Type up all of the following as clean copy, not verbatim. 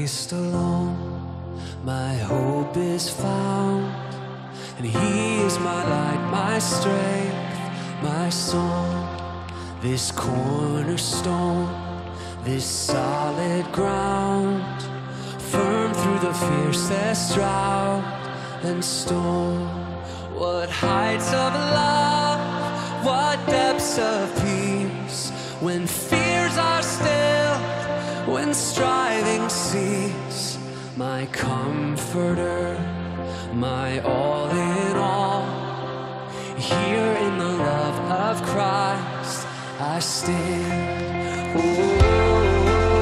Christ alone, my hope is found, and He is my light, my strength, my song. This cornerstone, this solid ground, firm through the fiercest drought and storm. What heights of love, what depths of peace, when fears are stilled, when striving cease. My comforter, my all in all, here in the love of Christ I stand. Oh.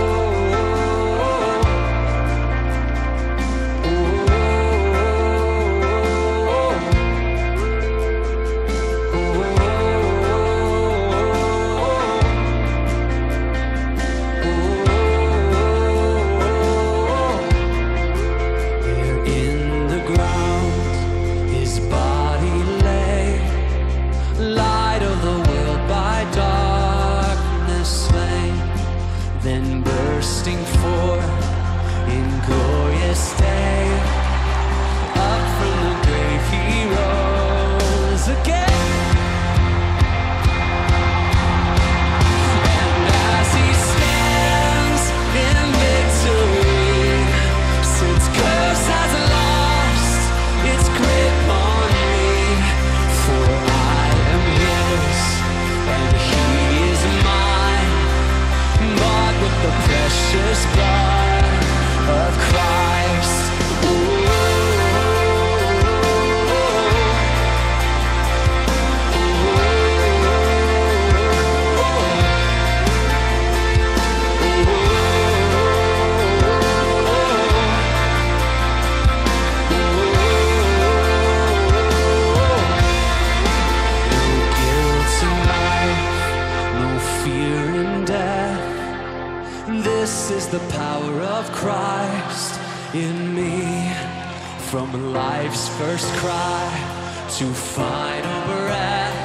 The power of Christ in me, from life's first cry to final breath,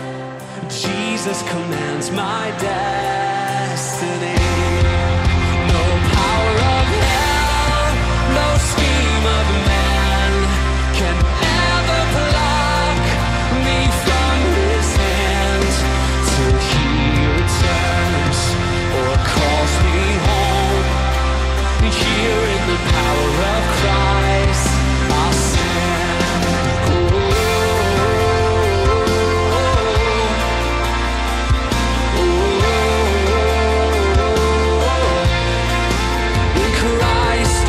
Jesus commands my destiny. No power of hell, no scheme of man can ever pluck me from His hands till He returns or calls me home. Here in the power of Christ I'll stand. In Christ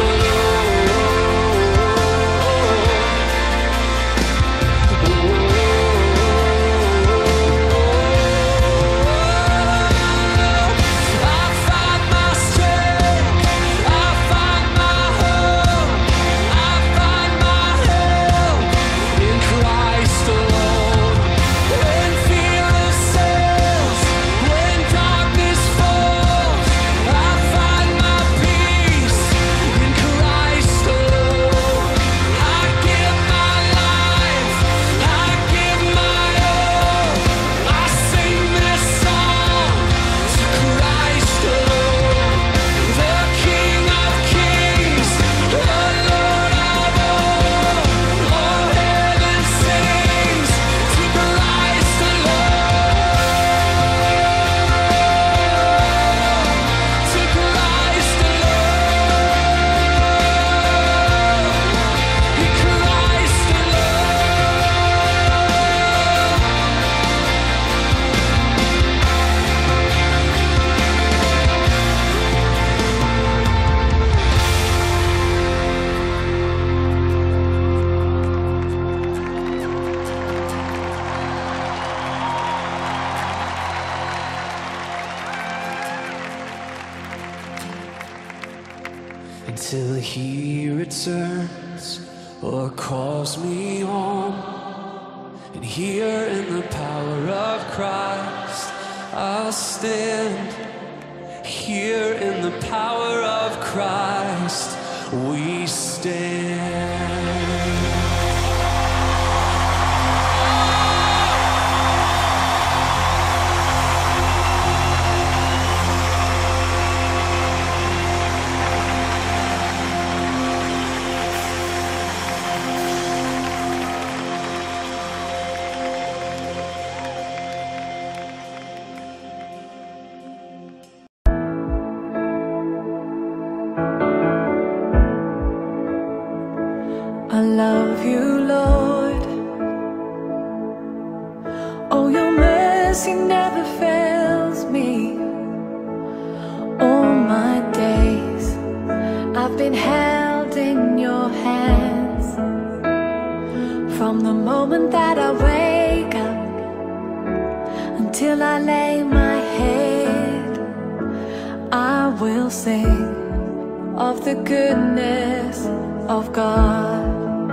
until He returns or calls me home. And here in the power of Christ I'll stand. Here in the power of Christ we stand. mercy never fails me. All my days I've been held in your hands. From the moment that I wake up until I lay my head, I will sing of the goodness of God.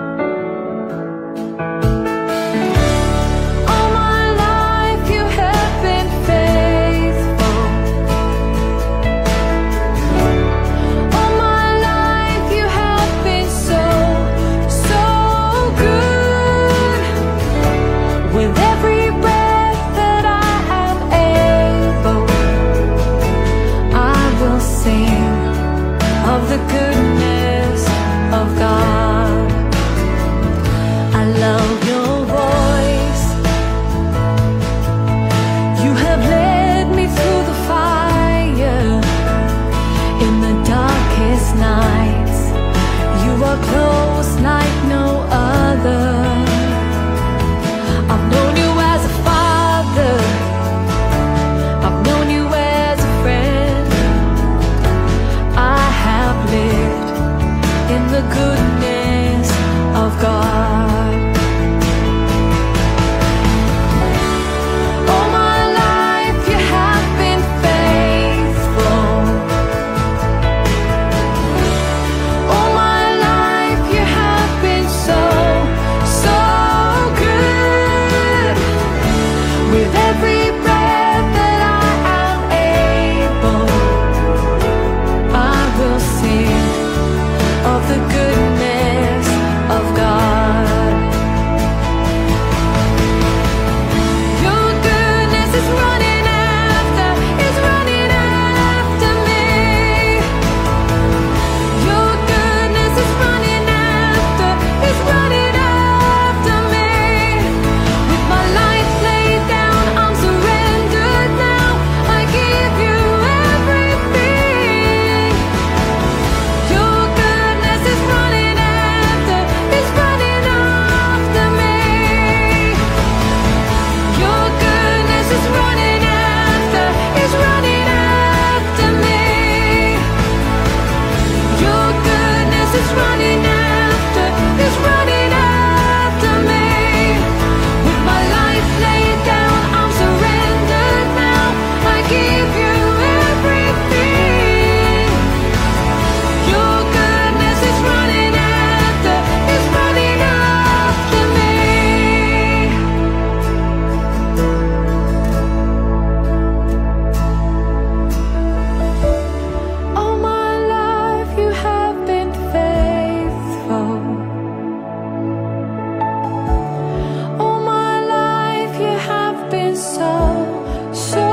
The goodness of God. I love your voice. You have led me through the fire. In the darkest nights, you are close like no other. I've known you as a father. I've known you as a friend. I have lived in the goodness of God. All my life you have been faithful. All my life you have been so, so good. With every breath that I am able, I will sing of the goodness of God. Your goodness is running after me. Your goodness is running after me. With my life laid down, I'm surrendered now. I give you everything. Your goodness is running after me. Your goodness is running after me. Your goodness is running after me. With my life laid down, I'm surrendered now. I give you everything. Your goodness is running after me. All my life you have been faithful. All my life you have been so, so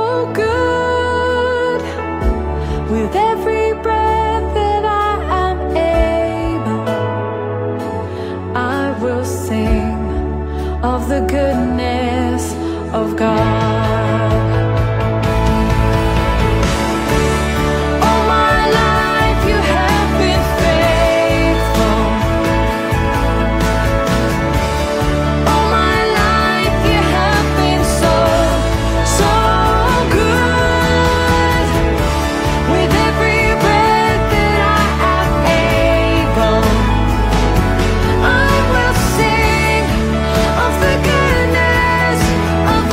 good. With every breath that I am able, I will sing of the goodness of God. All my life you have been faithful. All my life you have been so, so good. With every breath that I am able, I will sing of the goodness of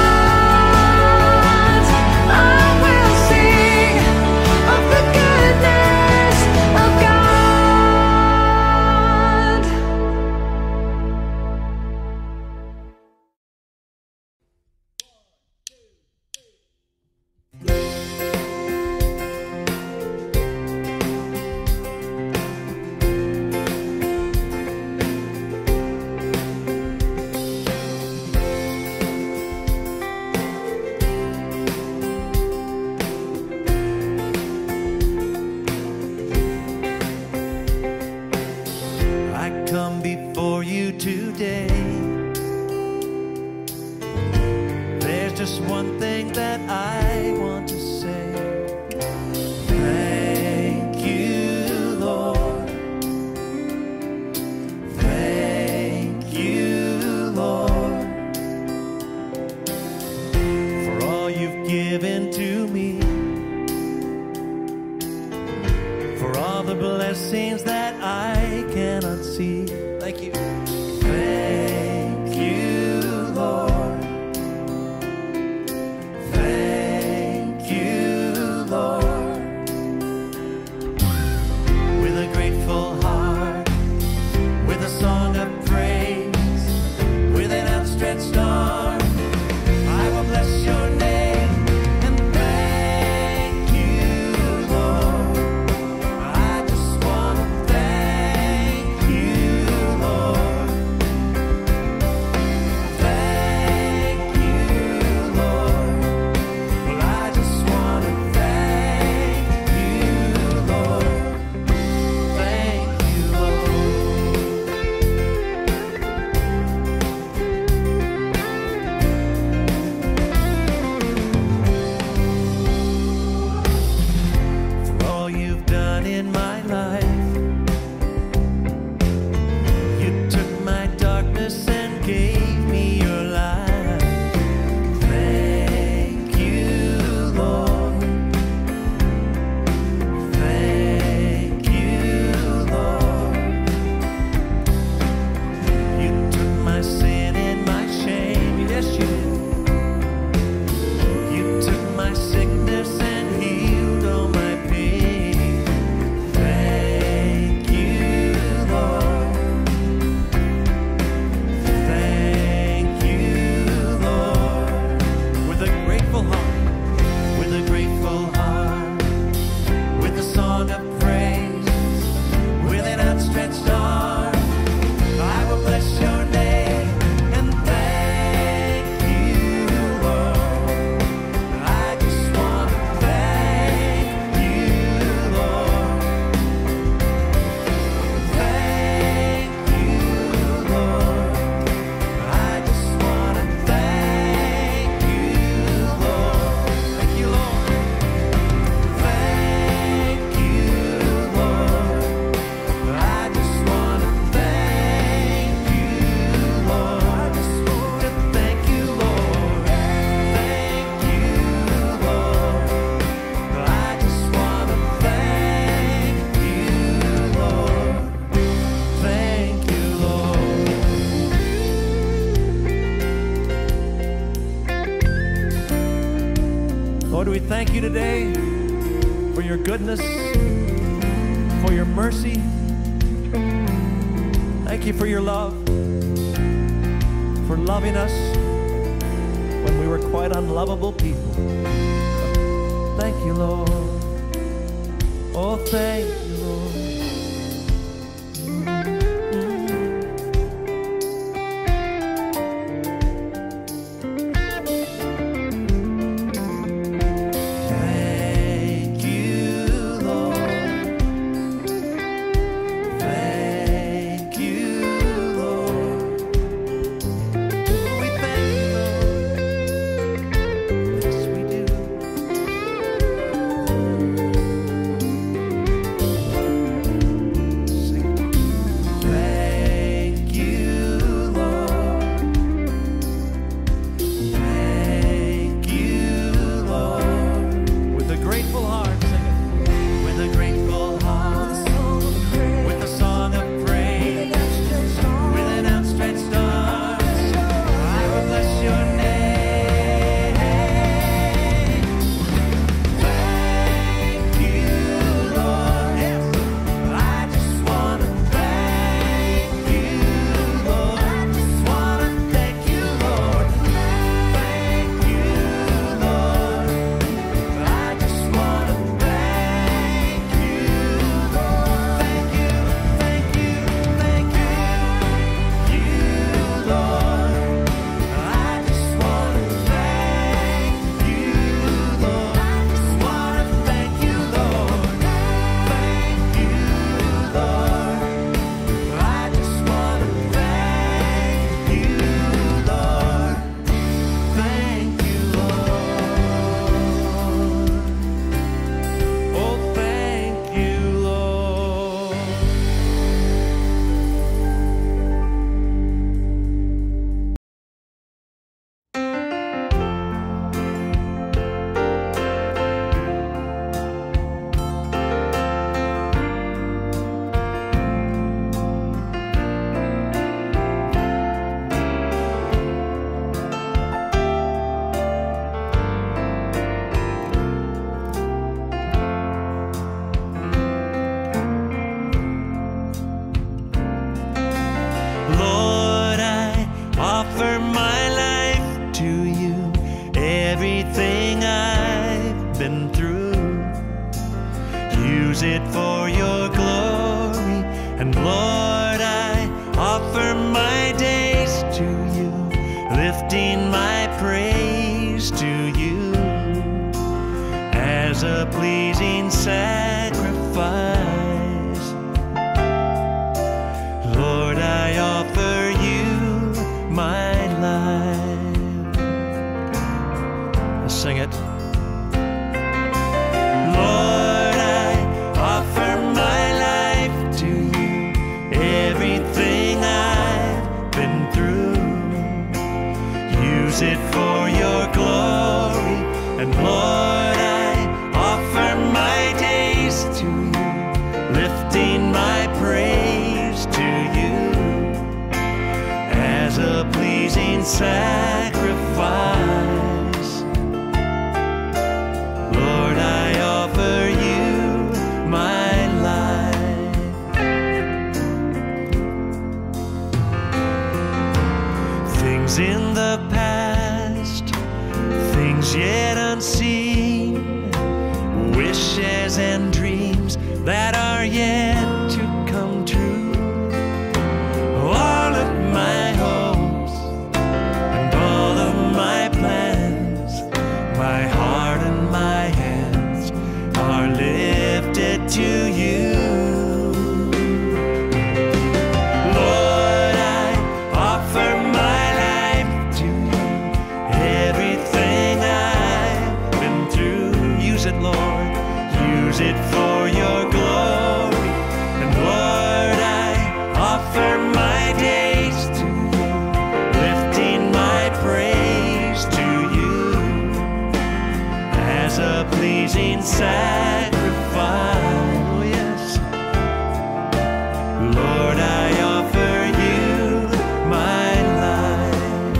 God. I will sing of the goodness of God. I come before you today. There's just one thing that I want to say. Thank you, Lord. Thank you, Lord. the blessings that I cannot see. Thank you. Thank you, Lord. Thank you, Lord. With a grateful heart, with a song of praise, with an outstretched arm, I will bless your name. Lord, we thank you today for your goodness, for your mercy. Thank you for your love, for loving us when we were quite unlovable people. Thank you, Lord. Oh, thank you, Lord. everything I've been through. Use it for your glory, and Lord, I offer my days to you, lifting my praise to you as a pleasing sacrifice. Lord, I offer you my life. Let's sing it. Lord, I offer my life to you, everything I've been through. Use it for your glory, and Lord, I offer my days to you, lifting my praise to you as a pleasing sacrifice. Lord, I offer you my life. Things in the past, things yet unseen, wishes and dreams that are yet to come true. All of my hopes and all of my plans, my heart and my hands are lifted to you. Lord, I offer my life to you, everything I've been through. Use it, Lord, use it for your glory, and Lord, I offer my days to you, lifting my praise to you as a pleasing sacrifice. Oh, yes. Lord, I offer you my life.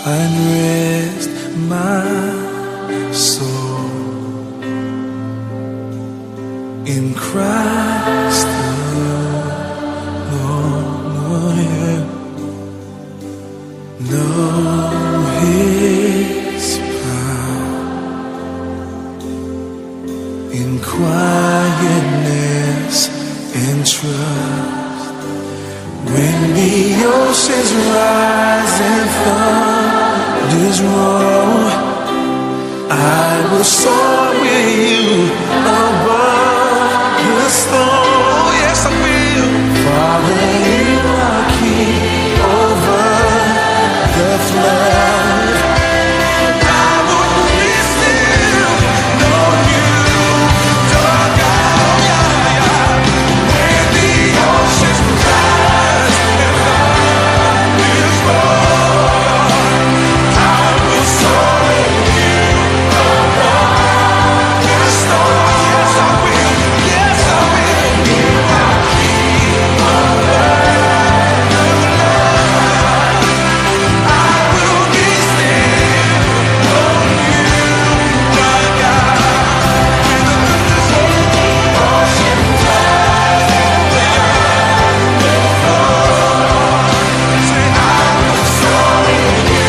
find rest, my soul, in Christ alone. Yeah. Know His power in quietness and trust. When the oceans rise and thunders roll, I will soar with you above the storm. Yes, I will. Father, you are king over the flood. I will be still, know you, your God. When the oceans rise and thunders roll, I will soar with you above the storm. Yes, I will. Yes, I will. You are king over the flood. I will be still, know you, my God. When the oceans rise and thunders roll, say I will soar with you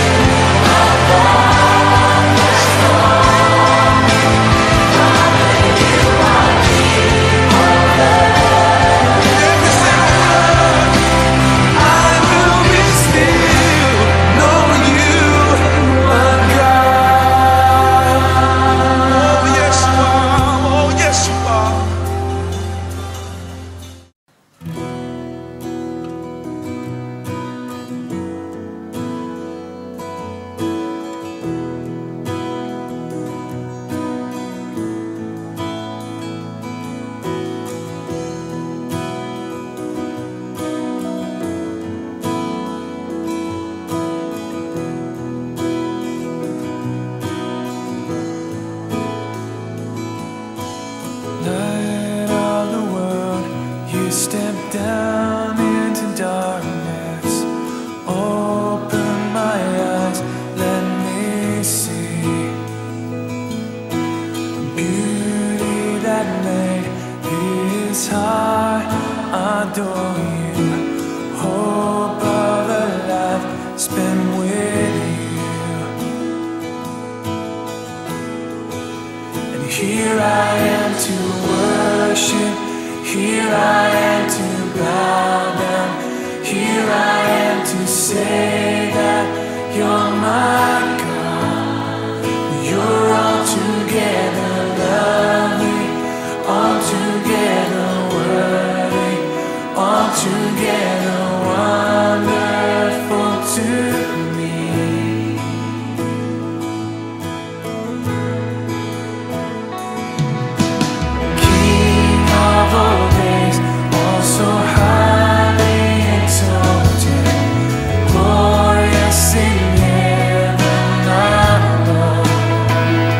above the storm. Father, you are king over every single flood. I will be still, know you, my God. Oh, yes, you are. Oh, yes, you are. Light of the world, you step down into darkness. Open my eyes, let me see beauty that made His heart adore you. Hope of a life spent with you. And here I am to worship, here I am to bow down, here I am to say that you're my God. You're altogether lovely, altogether worthy, altogether wonderful to me. King of all days, also highly exalted, glorious in heaven above.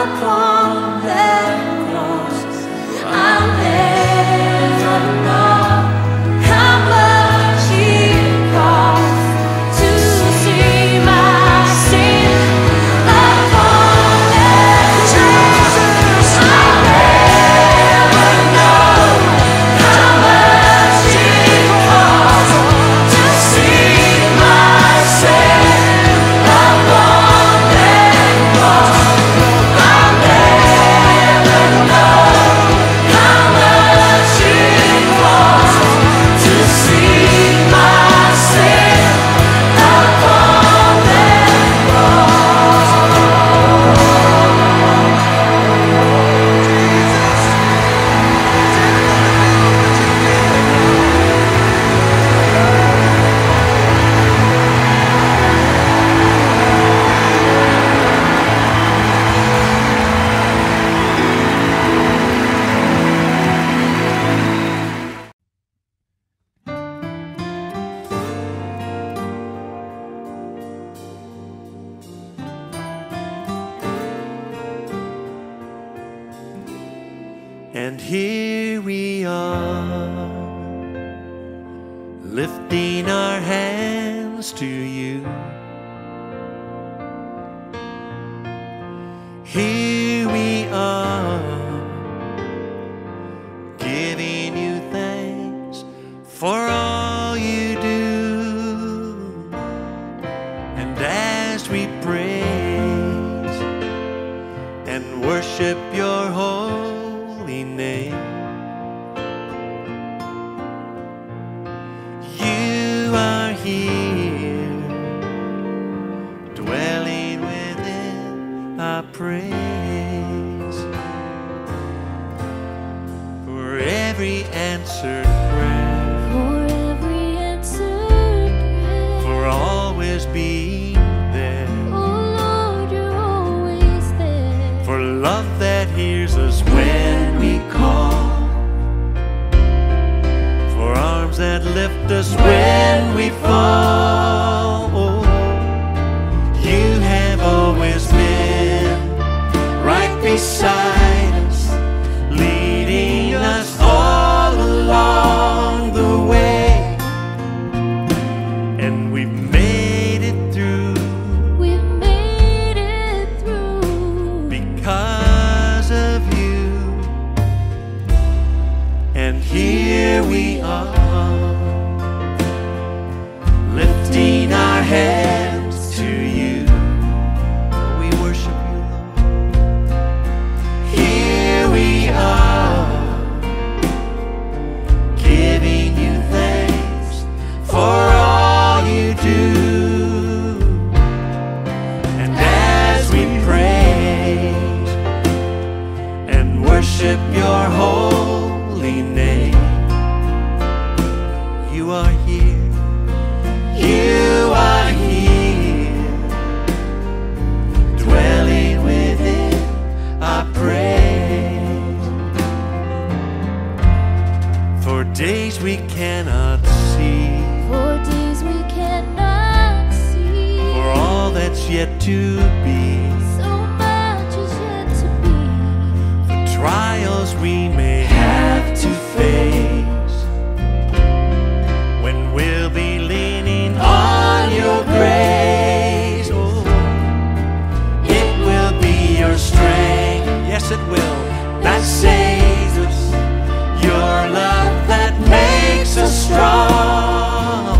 upon that cross. I'll never know how much it cost to see my sin upon that cross. I'll never know how much it cost to see my sin upon that cross. I'll never know how much it cost to see my sin upon that And here we are, lifting our hands to you. Here we are, giving you thanks for all you do. And as we praise and worship your holy name, you are here, dwelling within our praise. For every answered prayer, For every answered prayer, for always being there, oh Lord, you're always there. for love that hears us when we call, for arms that lift us when we fall. Oh, you have always been right beside us, leading us all along the way, and we've made it through We've made it through because of you. And here we are, lifting our hands to you. We worship you, Lord. Here we are, giving you thanks for all you do. And as we praise and worship your holy name, you are here. You are here, dwelling within our praise. For days we cannot see, for days we cannot see. for all that's yet to be, So much is yet to be. for trials we may have to face, when we'll be leaning on your grace. Oh, it will be your strength, yes it will, that saves us, your love that makes us strong.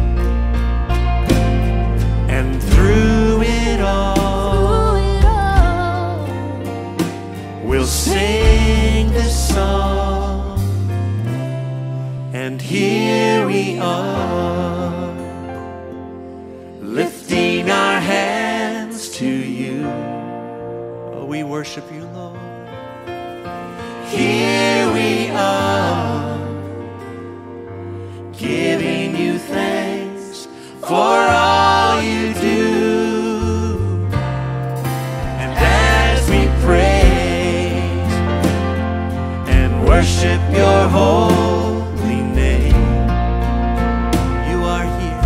And through it all, Through it all, we'll sing this song. And here we are, lifting our hands to you. Oh, we worship you, Lord. Here we are, giving you thanks for all you do. And as we praise and worship your holy name, you are here.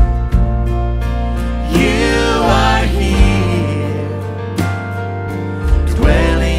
You are here, dwelling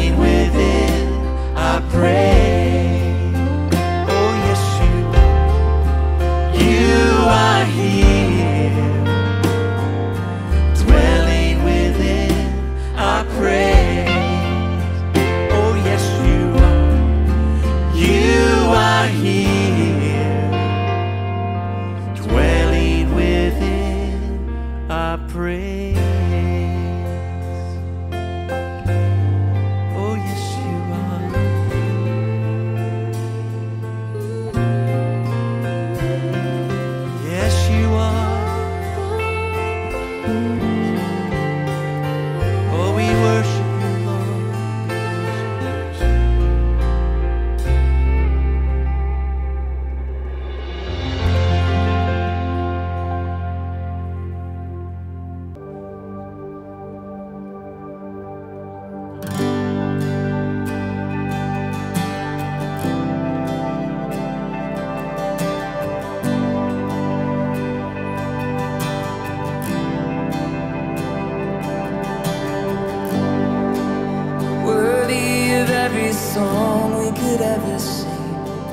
every song we could ever sing,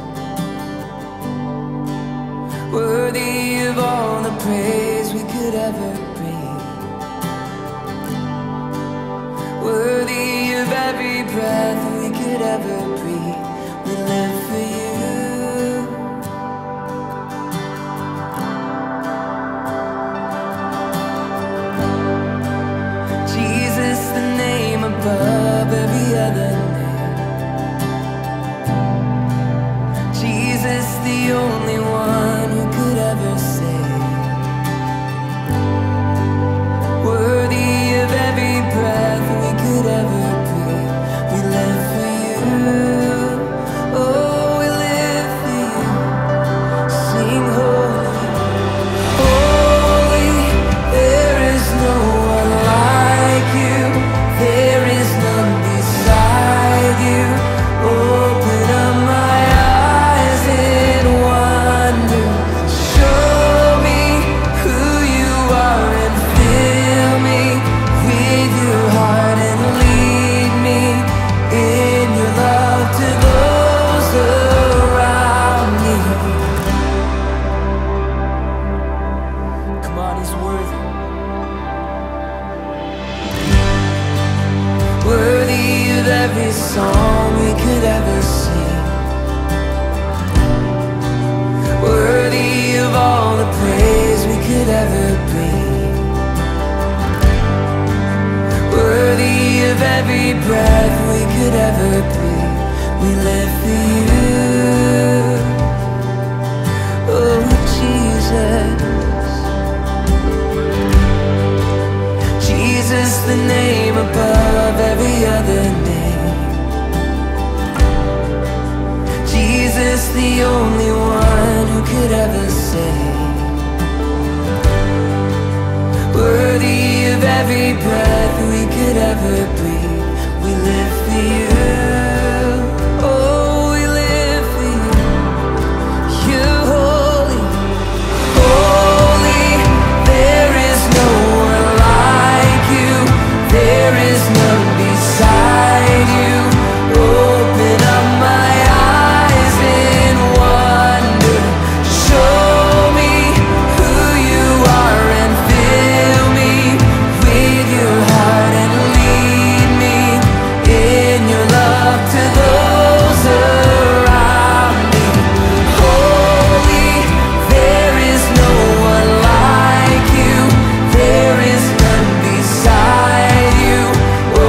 worthy of all the praise we could ever bring, worthy of every breath we could ever breathe. We live for you. Jesus, the name above every other name. Jesus, the only one who could ever save. Worthy of every breath we could ever breathe. We live for you. Oh, we live for you. Sing holy, holy. There is no one like you. There is none beside you. Open up my eyes in wonder. Show me who you are and fill me with your heart and lead me in your love to those around me. Come on, he's worthy. Worthy of every song we could ever sing, worthy of all the praise we could ever bring, worthy of every breath we could ever breathe. We live for you. Oh, Jesus, Jesus, the name above every other name. Jesus, the only one who could ever save. Worthy of every breath we could ever breathe. We live for you. Oh, we live for you. You're holy, holy. There is no one like you. There is none beside you. Open up my eyes in wonder. Show me who you are and fill me with your heart and lead me in your love to those around me. Holy, there is no one like you. There is none beside you.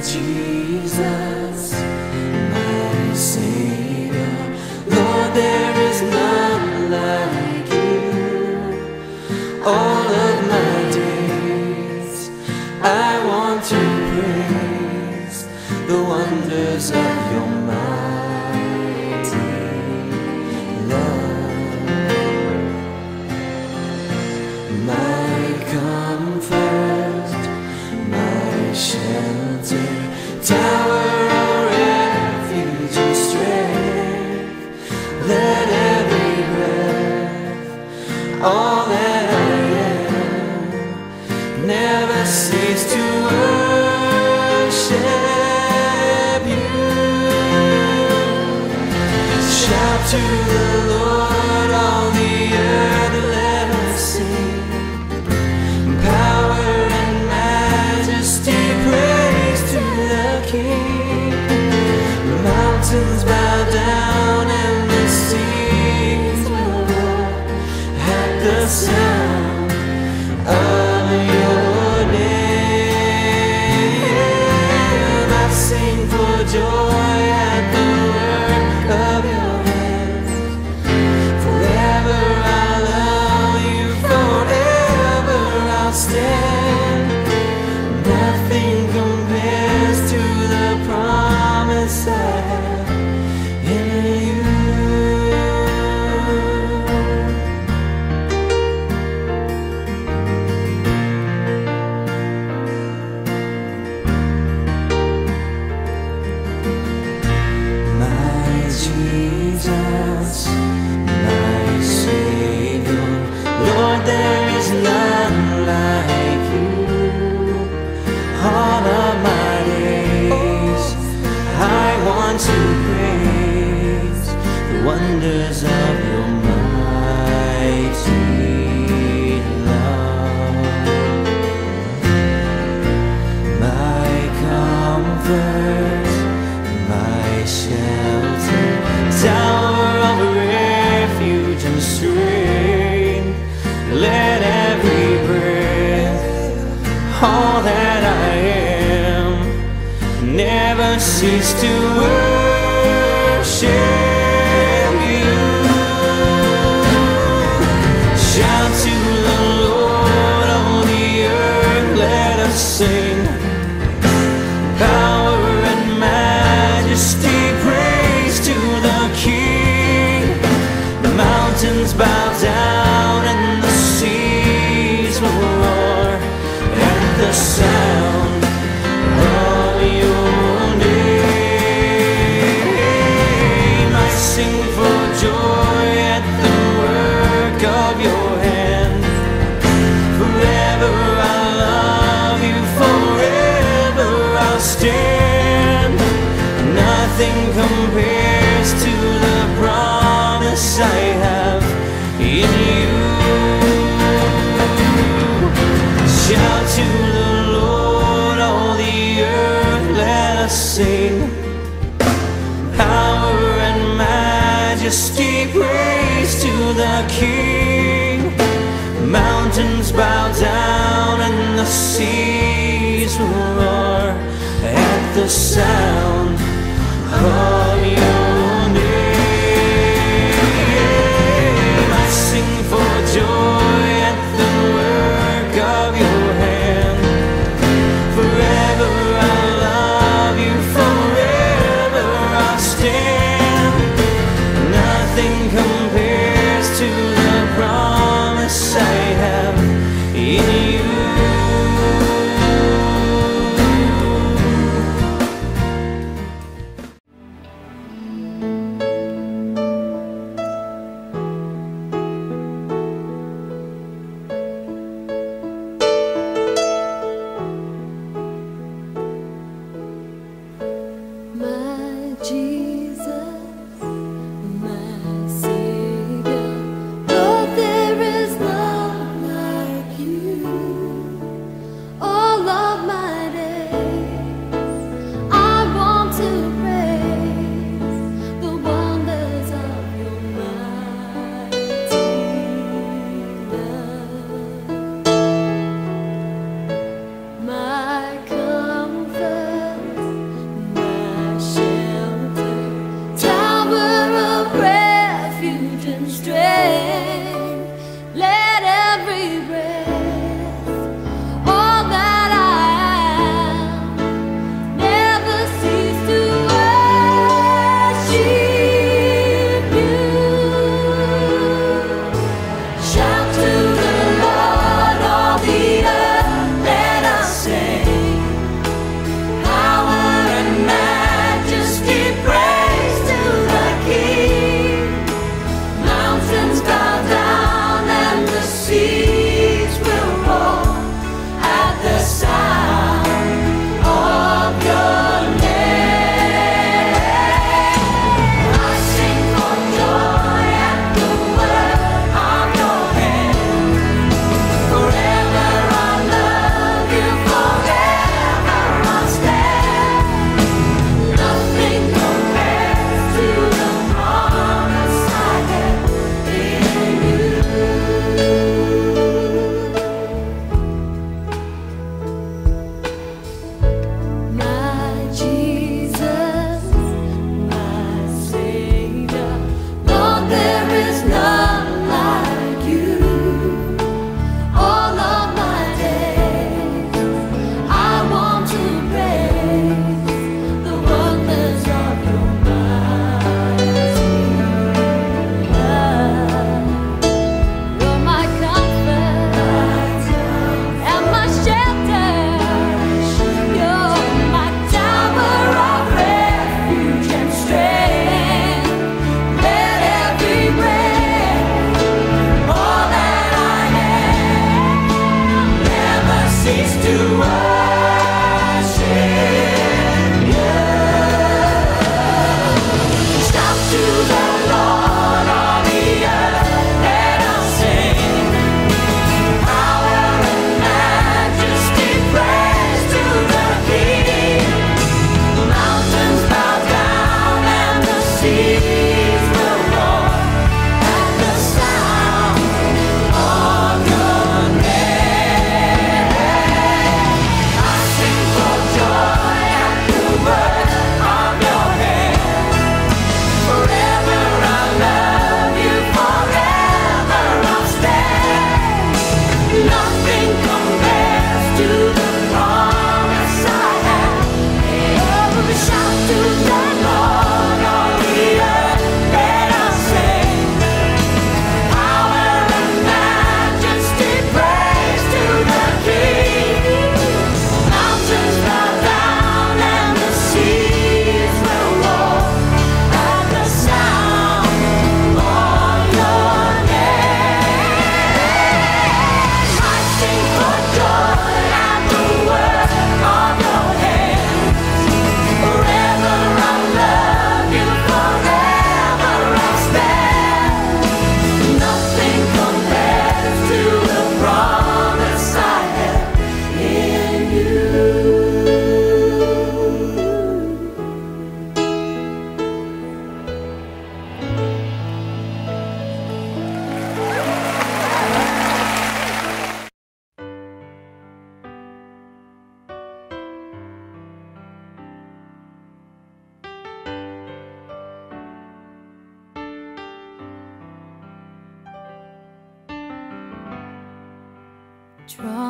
Jesus, my Savior. Lord, there is none like you. All of my days I want to praise the wonders of your mighty love. My comfort, my shelter, tower of refuge and strength. Let every breath, all that I am, never cease to worship you. Shout to the Lord, all the earth, let us sing. Power and majesty, praise to the King. The mountains bow down and the seas will roar at the sound of your name. I sing for joy at the work of your hands. Forever I'll love you, forever I'll stand. Nothing compares to the promise I have in you. My Jesus, my Savior, Lord, there is none like you. All of my days I want to praise the wonders of your mighty love. My comfort, my shelter, tower of refuge and strength. Let every breath, all that I am, never cease to worship you. Shout to the Lord, all the earth, let us sing. Power and majesty, praise to the King. The mountains bow down and the seas will roar at the sound of your name. I sing for joy at the work of your hand. Forever I'll love you, forever I'll stand. Nothing compares to the promise I have in you. Shout to the Lord, all the earth, let us sing. Power and majesty, praise to the King. Mountains bow down and the seas will roar at the sound of your name. I sing for joy at the work of your hand. Forever I'll love you, forever I'll stand. Nothing compares to the promise I have in you. My Jesus, my Savior, Lord, there is none like you. All of my days I want to praise the wonders of your mighty love. My comfort,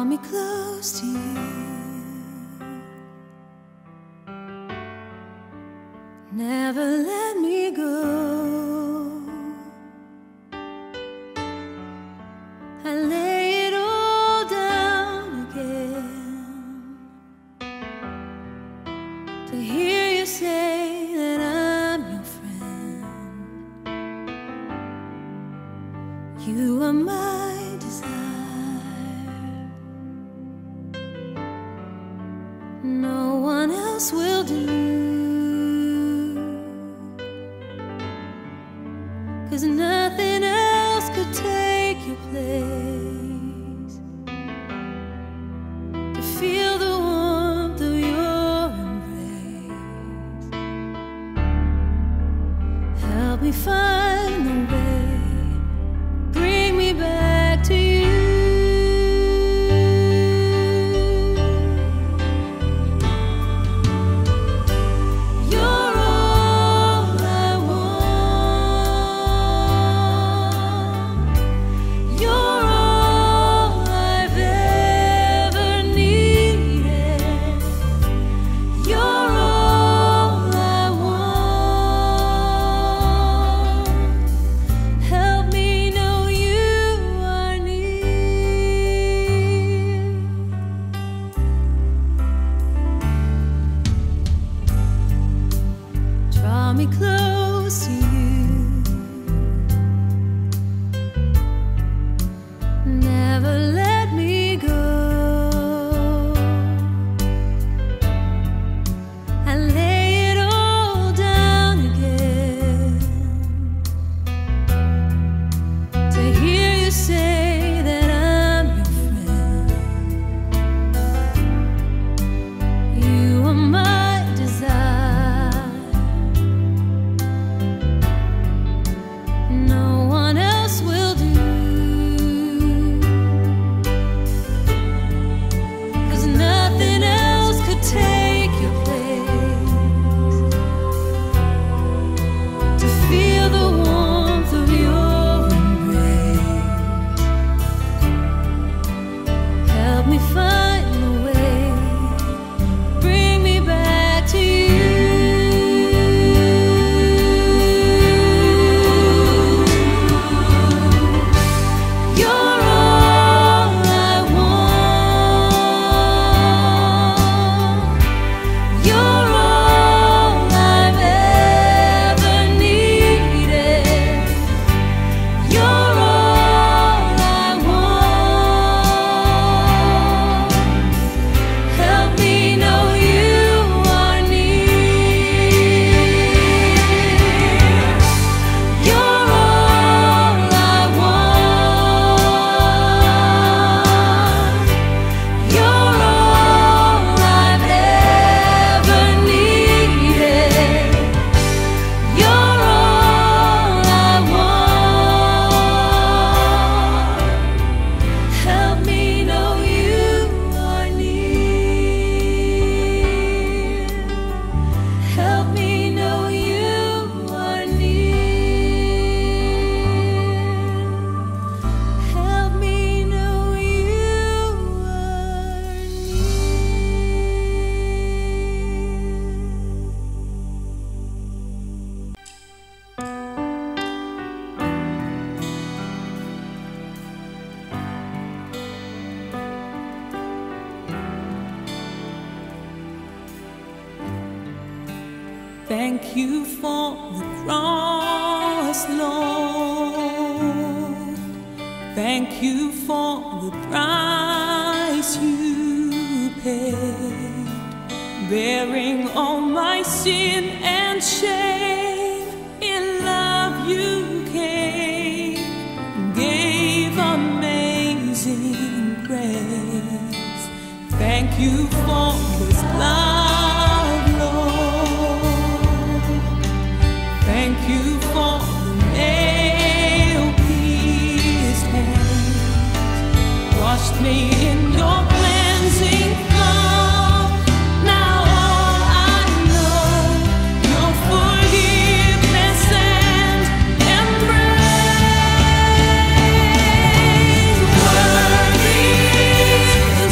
Draw me close to you. Never let me go. I lay it all down again to hear you say that I'm your friend. You are my desire. No one else will do. 'Cause nothing else could take your place. To feel the warmth of your embrace. Help me find the way. Bring me back to you. Draw me close to you. Never let me go. I lay it all down again to hear you say that I'm your friend. You are my desire. No one else will do. 'Cause nothing else could take your place. To feel the warmth of your embrace. Help me find the way. Bring me back to you. Thank you for the cross, Lord. Thank you for the price you paid, bearing all my sin and shame. In love you came, gave amazing grace. Thank you for this love, Lord. Thank you for the nail-pierced hands, washed me in your cleansing flow. Now all I know, your forgiveness and embrace. Worthy is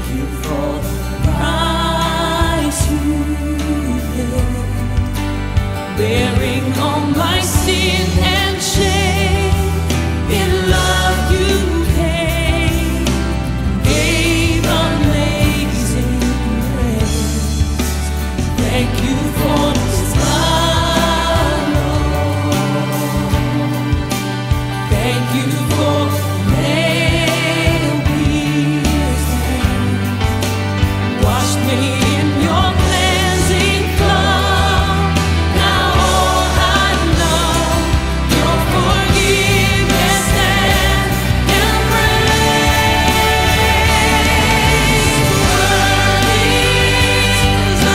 you for the price you paid, bearing all my sin and shame. In love you came, gave amazing grace. Thank you for this love, Lord. Thank you for nail-pierced hands. Wash me in your cleansing flood. Now all I know, your forgiveness and embrace. Worthy is the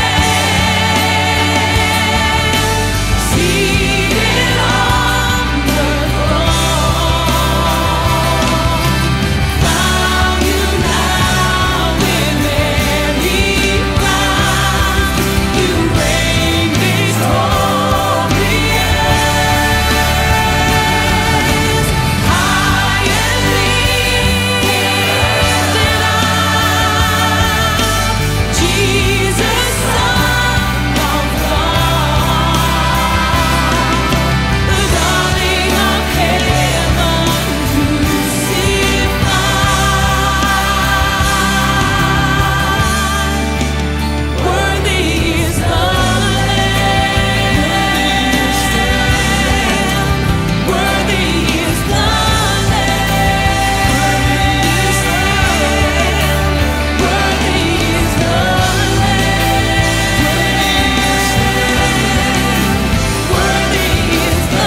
Lamb, seated on the throne. Crown you now with many crowns. You reign victorious. High and lifted up, Jesus, Son of God, the darling of heaven, crucified. Worthy is the Lamb. Worthy is the Lamb. Worthy is the Lamb. Worthy is the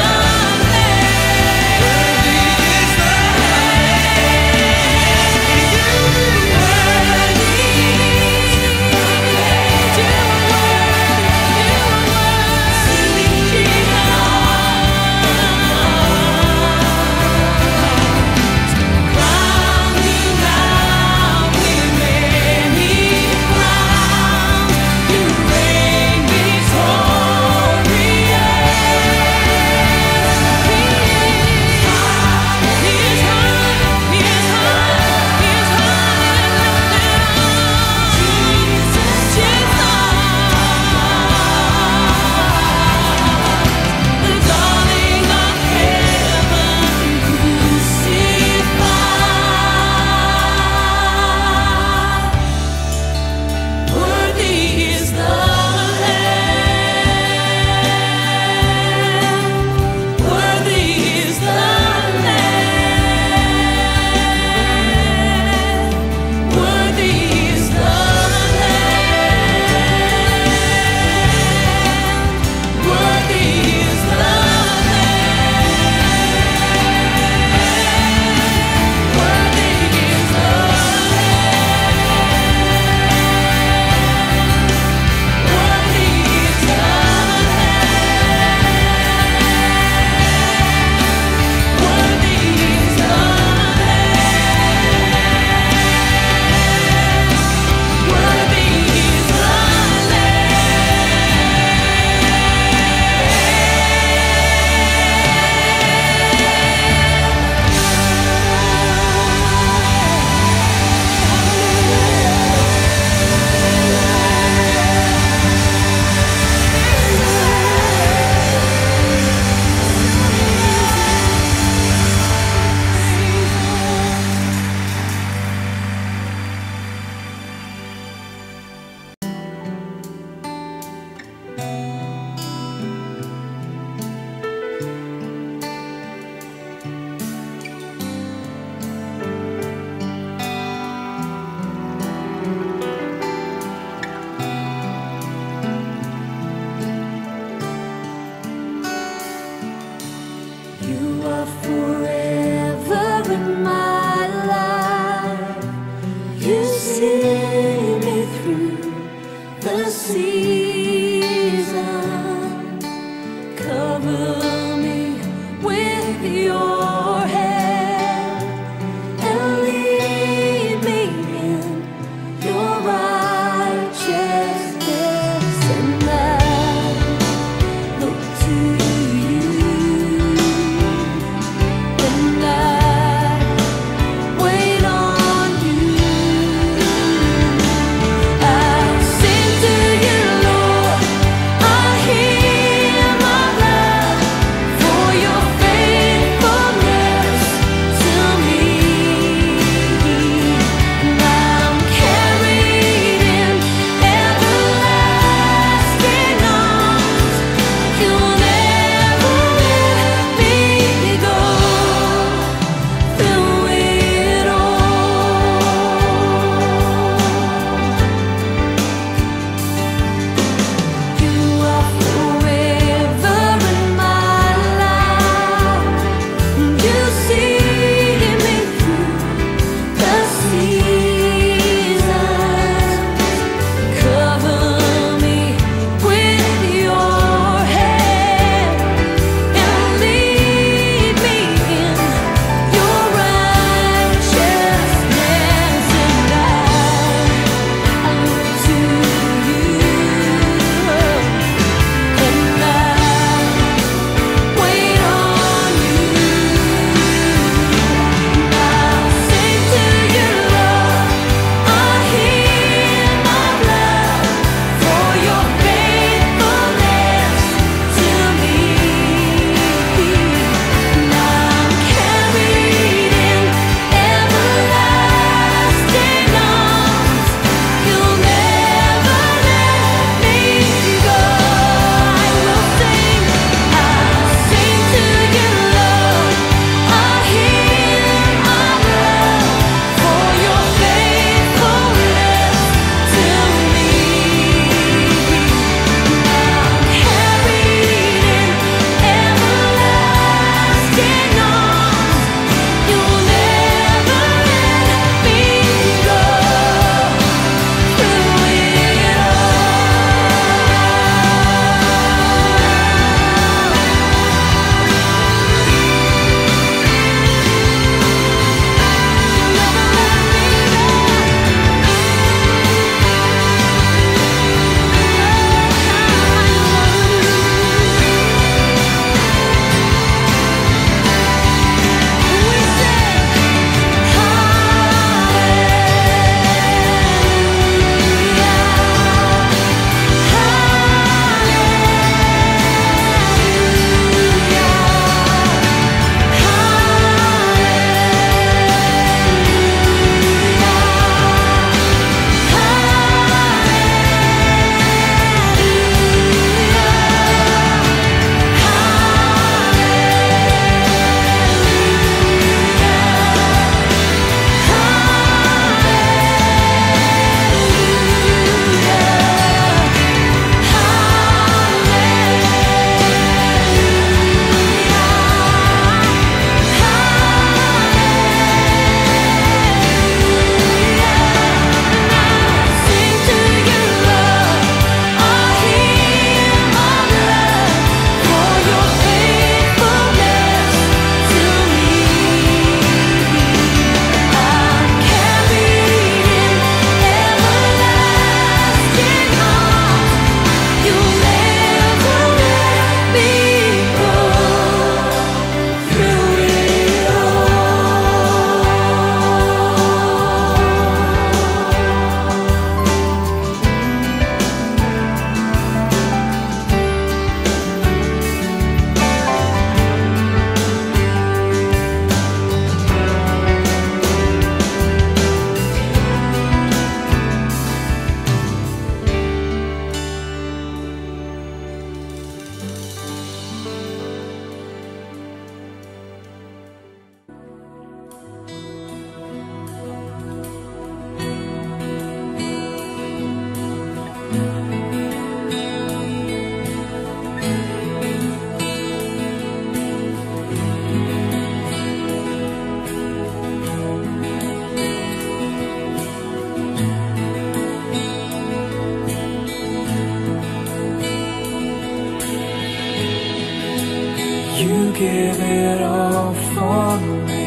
give it all for me.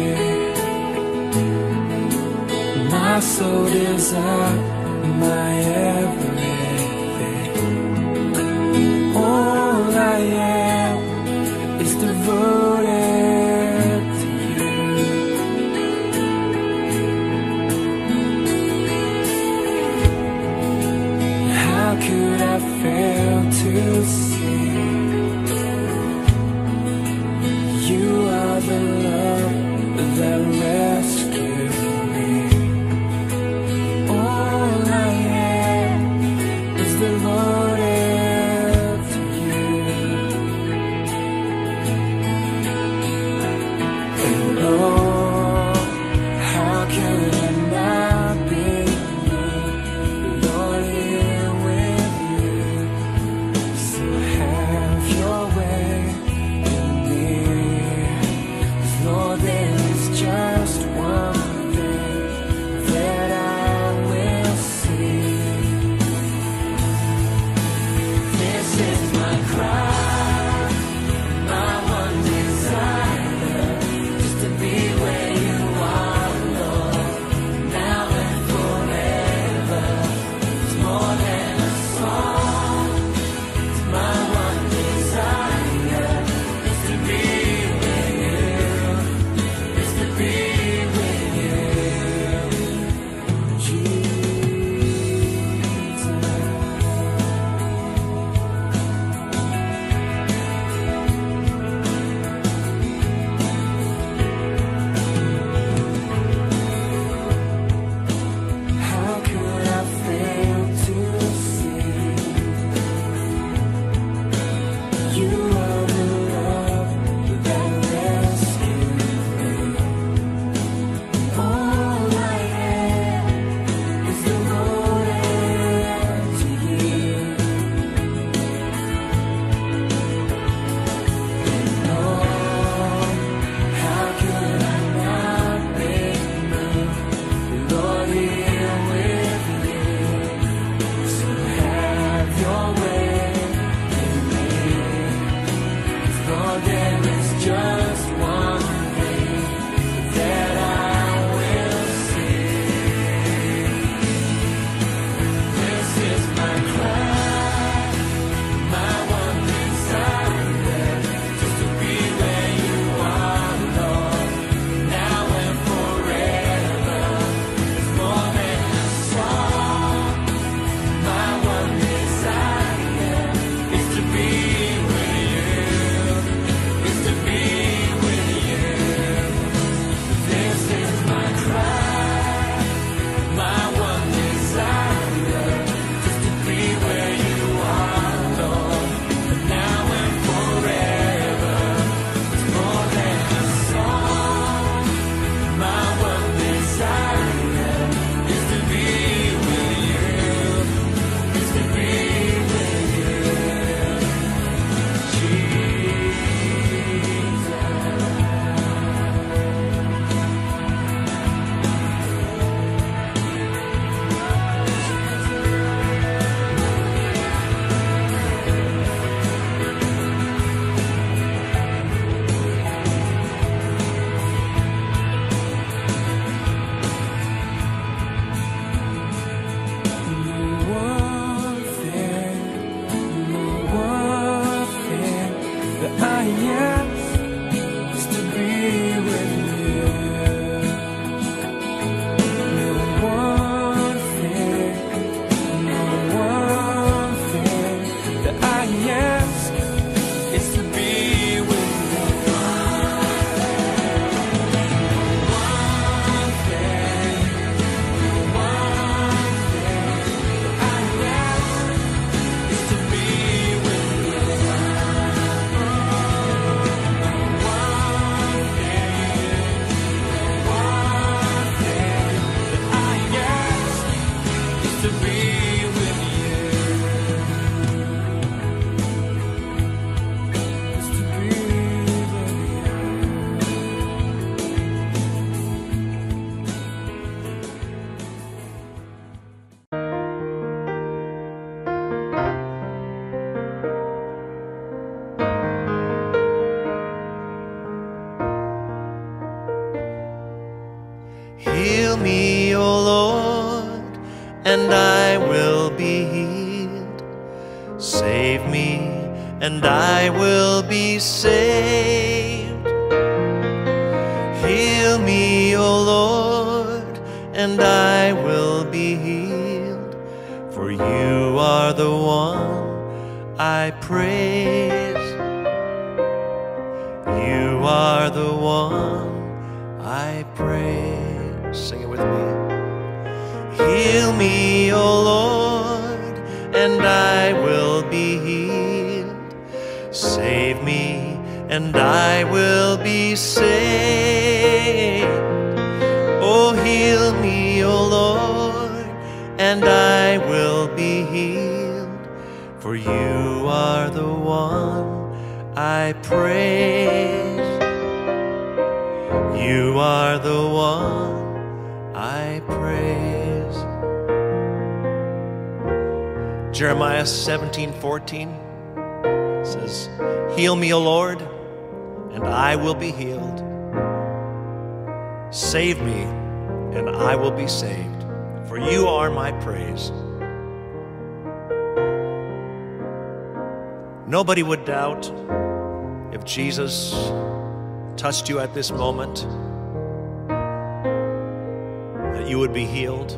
My soul desire, my everything. All I am is devoted to you. How could I fail to see you are the love that rescued me? All I am is devoted to you. And oh, how could I not be moved, Lord, here with you? So have your way in me. 'Cause Lord, there is just one thing that I will see. This is my cry, my one desire, just to be where you are, Lord, now and forever. It's more than a song, it's my one desire, is to be with you, is to be with you, Jesus. How could I fail to see you are the love that rescued me? All I am is devoted to you. Oh, how could I not be moved, Lord, here with you? So have your way in me. 'Cause Lord, there is just one thing that I will see. This is my cry, my one desire, just to be where you are, Lord, now and forever. It's more than a song. My one desire is to be with you, is to be with you. This is my cry, my one desire, just to be where you are, Lord, now and forever. It's more than a song. My one desire is to be with you, is to be with you, Jesus. One thing that I ask is to be with you. No one thing that I ask is to be with you. One thing that I ask is to be with you. and I will be healed. Save me, and I will be saved. Heal me, O Lord, and I will be healed. For you are the one I praise. You are the one I praise. Sing it with me. Heal me, O Lord, and I will be healed. Save me, and I will be saved. Oh, heal me, O Lord, and I will be healed. For you are the one I praise. You are the one I praise. Jeremiah 17:14 says, heal me, O Lord, and I will be healed. Save me, and I will be saved, for you are my praise. Nobody would doubt if Jesus touched you at this moment that you would be healed.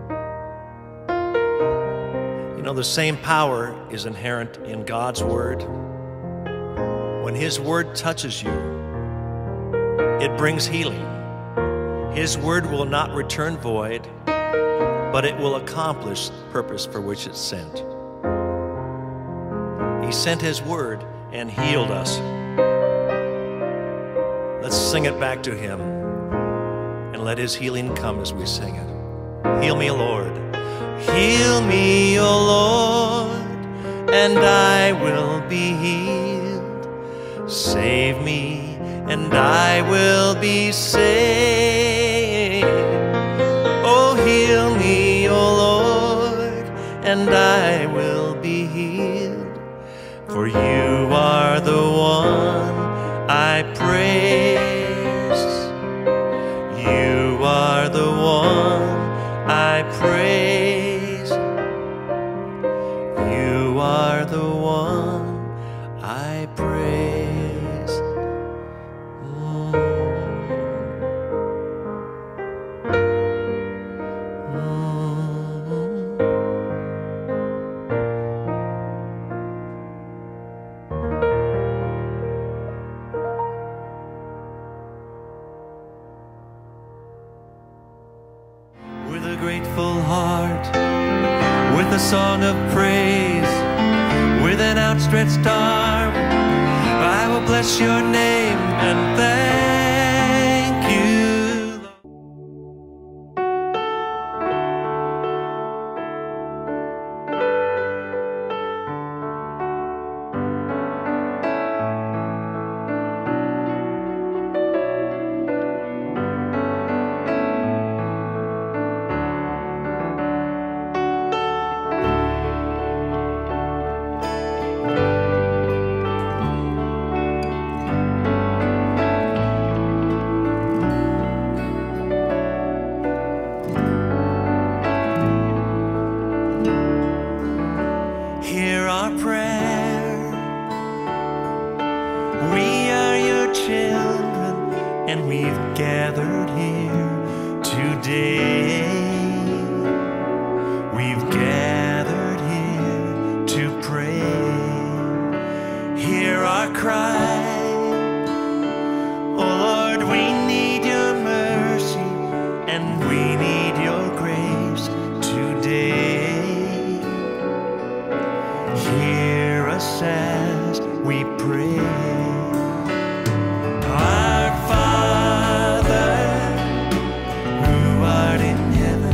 You know, the same power is inherent in God's word. When His word touches you, it brings healing. His word will not return void, but it will accomplish the purpose for which it's sent. He sent His word and healed us. Let's sing it back to Him and let His healing come as we sing it. Heal me, Lord. Heal me, O Lord, and I will be healed. Save me, and I will be saved. Oh, heal me, O Lord, and I will be healed. For you are the one I praise. You are the one I praise. You are the one I praise. With a grateful heart, with a song of praise, with an outstretched arm, I will bless your name and thank you. Hear our prayer. We are your children, and we've gathered here today. We've gathered here to pray. Hear our cry. Oh Lord, we need your mercy, and we need your grace today. Hear us as we pray. Our Father, who art in heaven,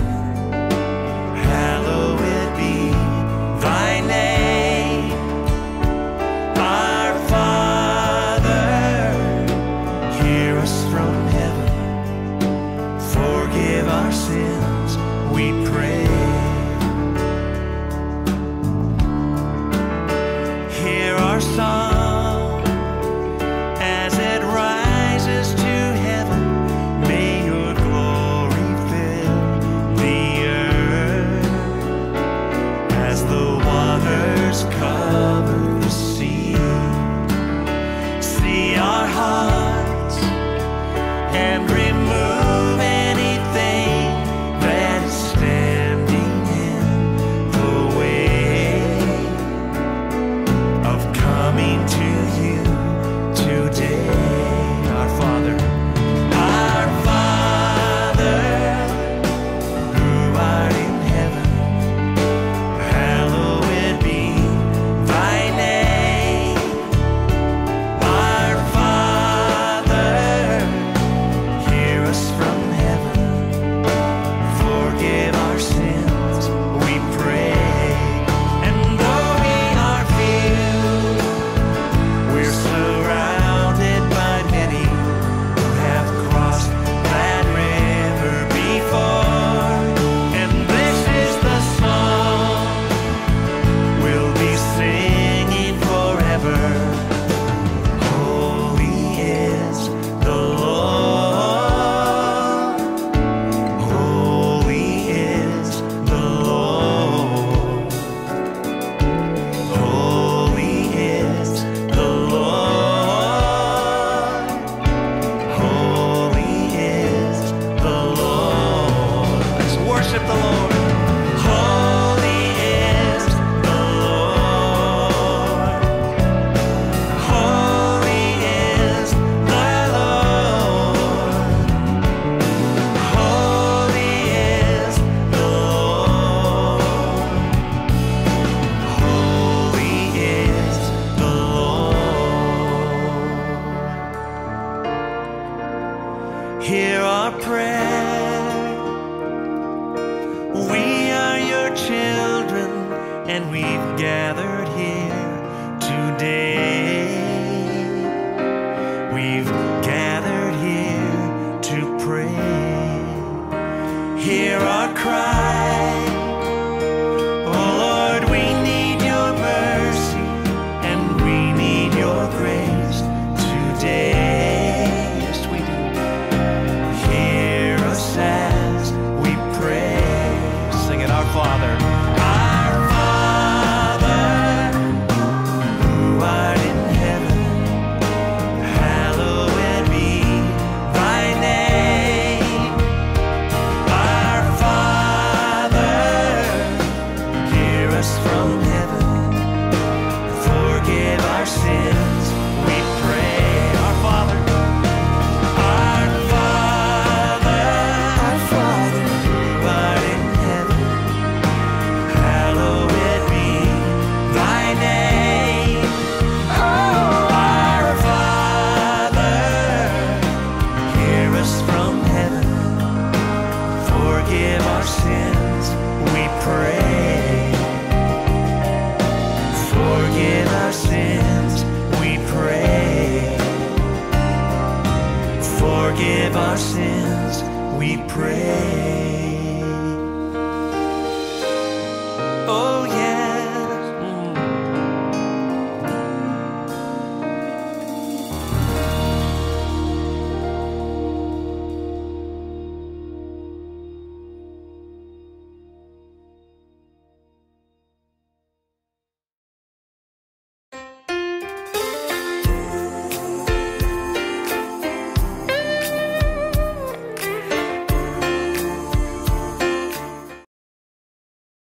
and we've gathered